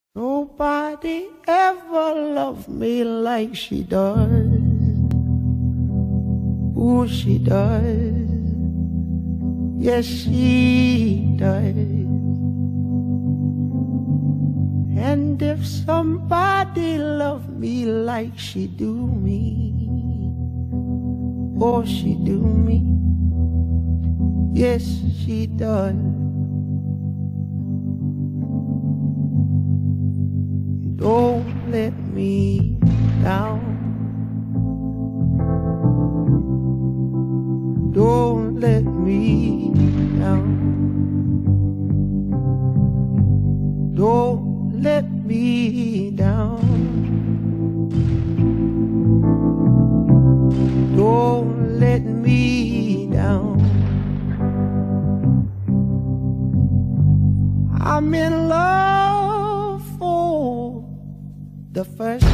Nobody ever loved me like she does. Ooh, she does. Yes, she does. And if somebody loved me like she do me, oh, she do me. Yes, she does. Don't let me down. Don't let me down. Don't let me down. Don't let me down. I'm in love for the first